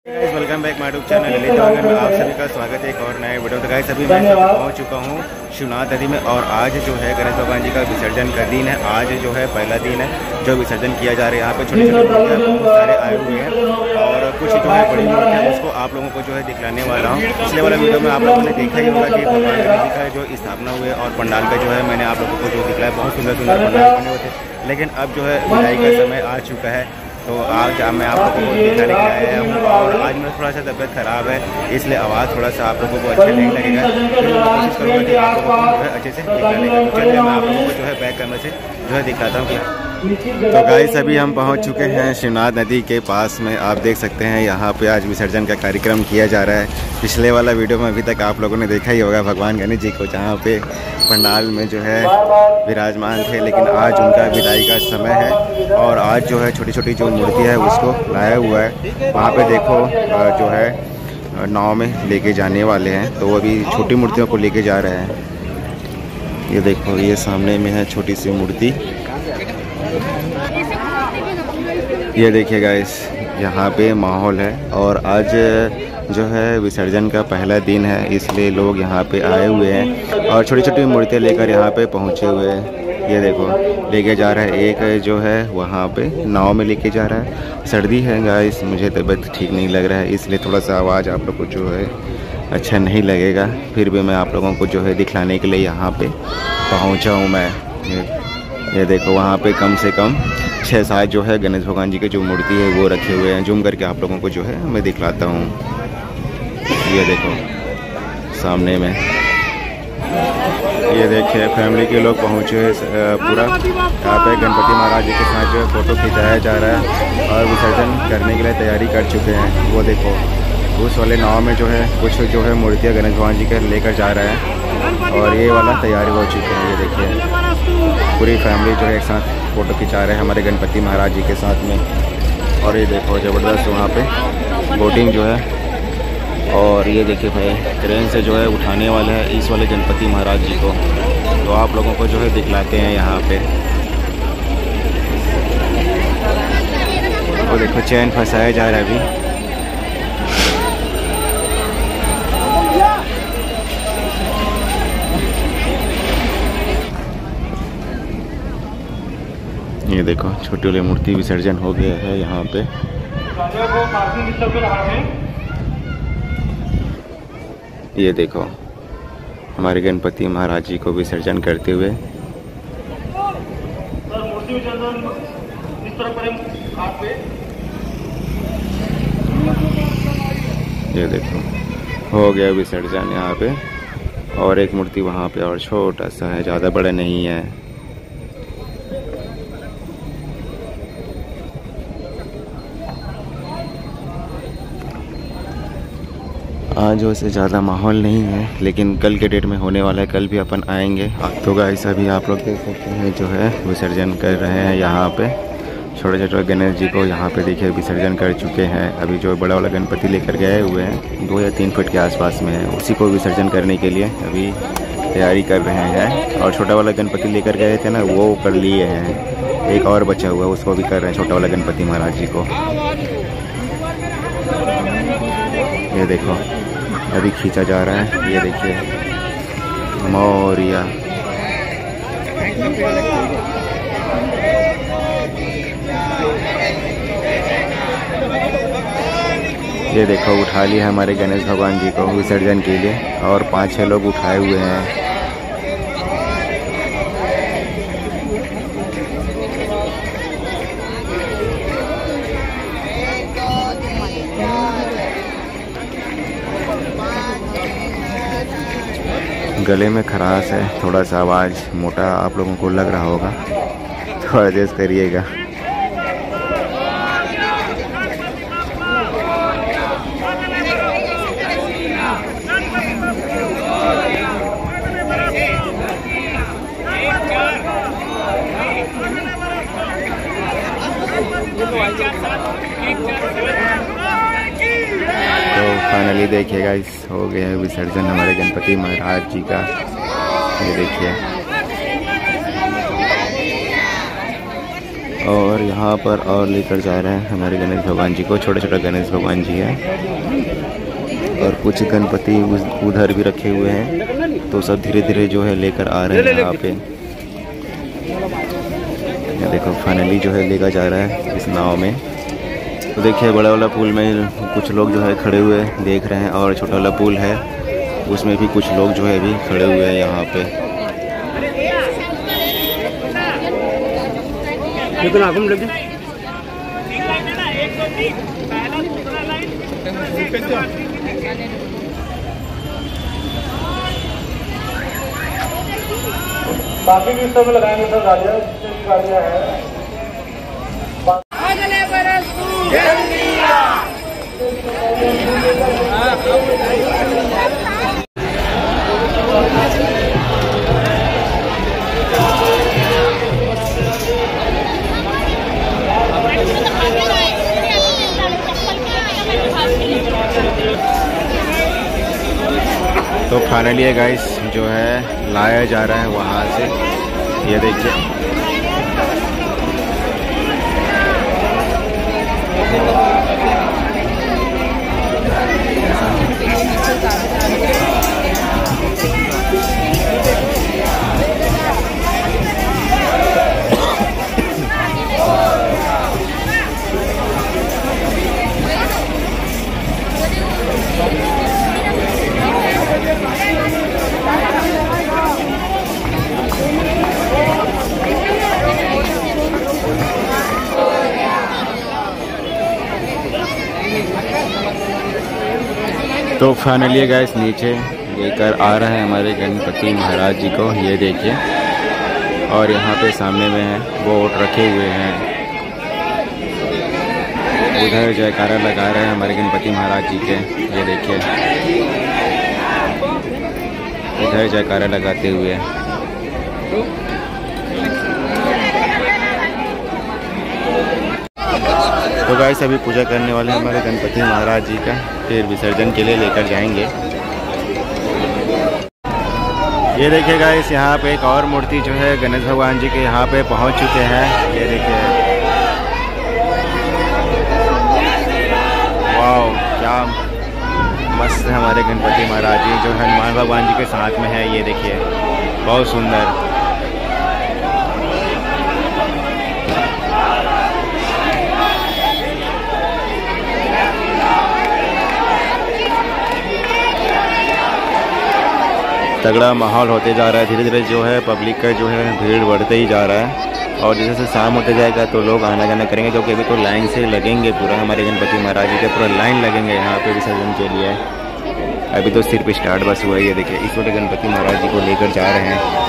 Welcome back my YouTube channel Lalit Wangan में आप सभी का स्वागत है एक और नए वीडियो। तो गाइस अभी मैं पहुंच चुका हूं शिवनाथ नदी में और आज जो है गणेश भगवान जी का विसर्जन का दिन है। आज जो है पहला दिन है जो विसर्जन किया जा रहा है। यहाँ पे छोटे छोटे मूर्तियाँ बहुत सारे आए हुए हैं और कुछ जो है बड़ी मूर्ति है उसको आप लोगों को जो है दिखलाने वाला हूँ। पिछले वाला वीडियो में आप लोगों ने देखा ही होगा कि भगवान गणेश जी का जो स्थापना हुई और पंडाल का जो है मैंने आप लोगों को जो दिखलाया, बहुत सुंदर सुंदर पंडाल बने हुए थे। लेकिन अब जो है विदाई का समय आ चुका है तो आज मैं आप लोगों को दिखाने के लिए आया हूँ और आज मेरा थोड़ा सा तबीयत ख़राब है इसलिए आवाज़ थोड़ा सा आप लोगों को अच्छा नहीं लगेगा। फिर मैं कोशिश करूँगा कि आप लोगों को जो है अच्छे से दिखाने का। चलिए मैं आप लोगों को जो है बैक कैमरे से जो है दिखाता हूँ। तो गाइस अभी हम पहुंच चुके हैं शिवनाथ नदी के पास में। आप देख सकते हैं यहाँ पे आज विसर्जन का कार्यक्रम किया जा रहा है। पिछले वाला वीडियो में अभी तक आप लोगों ने देखा ही होगा भगवान गणेश जी को जहाँ पे पंडाल में जो है विराजमान थे, लेकिन आज उनका विदाई का समय है और आज जो है छोटी छोटी जो मूर्ति है उसको लाया हुआ है। वहाँ पे देखो जो है नाव में लेके जाने वाले हैं, तो वो अभी छोटी मूर्तियों को लेके जा रहे हैं। ये देखो ये सामने में है छोटी सी मूर्ति। ये देखिए गाइस यहाँ पे माहौल है और आज जो है विसर्जन का पहला दिन है इसलिए लोग यहाँ पे आए हुए हैं और छोटी छोटी मूर्तियाँ लेकर यहाँ पे पहुँचे हुए हैं। ये देखो लेके जा रहा है, एक जो है वहाँ पे नाव में लेके जा रहा है। सर्दी है गाइस, मुझे तबीयत ठीक नहीं लग रहा है इसलिए थोड़ा सा आवाज़ आप लोग को जो है अच्छा नहीं लगेगा। फिर भी मैं आप लोगों को जो है दिखलाने के लिए यहाँ पे पहुँचा हूँ मैं। ये देखो वहाँ पे कम से कम 6-7 जो है गणेश भगवान जी की जो मूर्ति है वो रखे हुए हैं। जूम करके आप लोगों को जो है मैं दिखलाता हूँ। ये देखो सामने में, ये देखिए फैमिली के लोग पहुँचे हैं पूरा। यहाँ पे गणपति महाराज जी के साथ जो है फ़ोटो खिंचाया जा रहा है और विसर्जन करने के लिए तैयारी कर चुके हैं। वो देखो उस वाले नाव में जो है कुछ जो है मूर्तियाँ गणेश भगवान जी के लेकर जा रहे हैं और ये वाला तैयारी हो चुके हैं। ये देखिए पूरी फैमिली जो है एक साथ फ़ोटो खिंचा रहे हैं हमारे गणपति महाराज जी के साथ में। और ये देखो ज़बरदस्त वहाँ पे बोटिंग जो है। और ये देखिए भाई ट्रेन से जो है उठाने वाले हैं इस वाले गणपति महाराज जी को, तो आप लोगों को जो है दिखलाते हैं यहाँ पे। और देखो चैन फंसाया जा रहा है अभी। ये देखो छोटी वाली मूर्ति विसर्जन हो गया है यहाँ पे। ये देखो हमारे गणपति महाराज जी को विसर्जन करते हुए। ये देखो हो गया विसर्जन यहाँ पे और एक मूर्ति वहाँ पे और छोटा सा है, ज़्यादा बड़ा नहीं है। आज वैसे ज़्यादा माहौल नहीं है लेकिन कल के डेट में होने वाला है, कल भी अपन आएंगे। तो गाइस अभी आप लोग देख सकते हैं जो है विसर्जन कर रहे हैं यहाँ पे। छोटे छोटे गणेश जी को यहाँ पे देखिए विसर्जन कर चुके हैं। अभी जो बड़ा वाला गणपति लेकर गए हुए हैं 2 या 3 फीट के आसपास में है, उसी को विसर्जन करने के लिए अभी तैयारी कर रहे हैं। और छोटा वाला गणपति लेकर गए थे ना वो कर लिए हैं, एक और बचा हुआ है उसको भी कर रहे हैं छोटा वाला गणपति महाराज जी को। ये देखो अभी खींचा जा रहा है। ये देखिए मोरिया। ये देखो उठा लिया हमारे गणेश भगवान जी को विसर्जन के लिए और 5-6 लोग उठाए हुए हैं। गले में खराश है, थोड़ा सा आवाज़ मोटा आप लोगों को लग रहा होगा, तो एडजस्ट करिएगा। तो फाइनली देखिएगा इस हो गया है विसर्जन हमारे गणपति महाराज जी का। ये देखिए और यहाँ पर और लेकर जा रहे हैं हमारे गणेश भगवान जी को। छोटे छोटे गणेश भगवान जी हैं और कुछ गणपति उधर भी रखे हुए हैं। तो सब धीरे धीरे जो है लेकर आ रहे हैं यहाँ पे। ये देखो फाइनली जो है लेकर जा रहा है इस नाव में। तो देखिए बड़ा वाला पुल में कुछ लोग जो है खड़े हुए देख रहे हैं और छोटा वाला पुल है उसमें भी कुछ लोग जो है अभी खड़े हुए हैं यहाँ पे। बाकी भी सब लगाएंगे सर गाड़ियाँ जितनी भी गाड़ियाँ हैं। तो फाइनली है गाइस जो है लाया जा रहा है वहाँ से। ये देखिए तो फाइनली गाइस नीचे लेकर आ रहे हैं हमारे गणपति महाराज जी को। ये देखिए और यहाँ पे सामने में है बोट रखे हुए हैं। उधर जयकारा लगा रहे हैं हमारे गणपति महाराज जी के। ये देखिए इधर जयकारा लगाते हुए। तो गाइस अभी पूजा करने वाले हैं हमारे गणपति महाराज जी का, फिर विसर्जन के लिए लेकर जाएंगे। ये देखिए गाइस यहाँ पे एक और मूर्ति जो है गणेश भगवान जी के यहाँ पे पहुँच चुके हैं। ये देखिए वाह क्या मस्त है हमारे गणपति महाराज जी जो हनुमान भगवान जी के साथ में है। ये देखिए बहुत सुंदर। तगड़ा माहौल होते जा रहा है। धीरे धीरे जो है पब्लिक का जो है भीड़ बढ़ते ही जा रहा है और जैसे जैसे शाम होते जाएगा तो लोग आना जाना करेंगे, क्योंकि अभी तो लाइन से लगेंगे पूरा हमारे गणपति महाराज जी के पूरा लाइन लगेंगे यहाँ पे विसर्जन के लिए। अभी तो सिर्फ स्टार्ट बस हुआ है। ये देखिए इस वक्त गणपति महाराज जी को लेकर जा रहे हैं।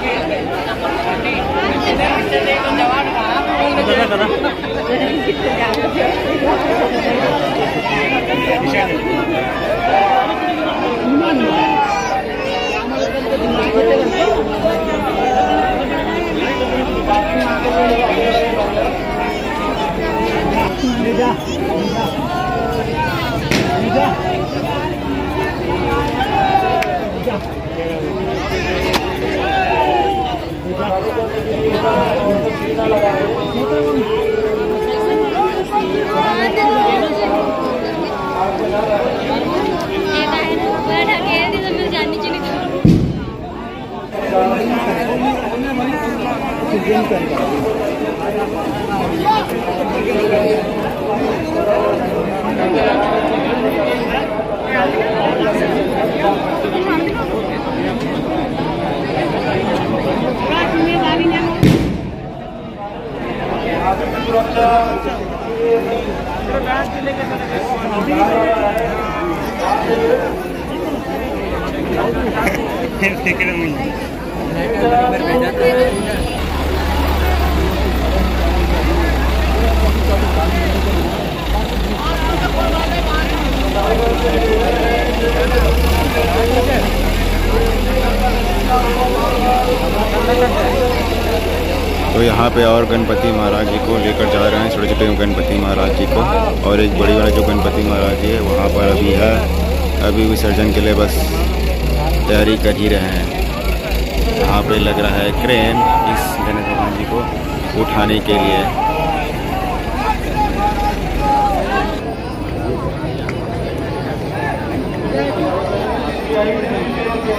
तो यहाँ पे और गणपति महाराज जी को लेकर जा रहे हैं, छोटे छोटे गणपति महाराज जी को, और एक बड़ी वाला जो गणपति महाराज जी है वहाँ पर अभी है, अभी विसर्जन के लिए बस तैयारी कर ही रहे हैं। यहाँ पे लग रहा है क्रेन इस गणेश भगवान जी को उठाने के लिए।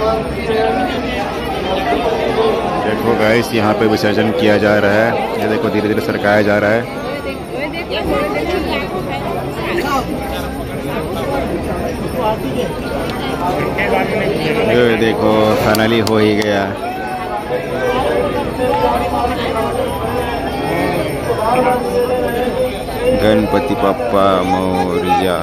देखो गाइस, यहाँ पे विसर्जन किया जा रहा है। ये देखो धीरे धीरे सरकाया जा रहा है। ये देखो फाइनली हो ही गया। गणपति बप्पा मोरिया।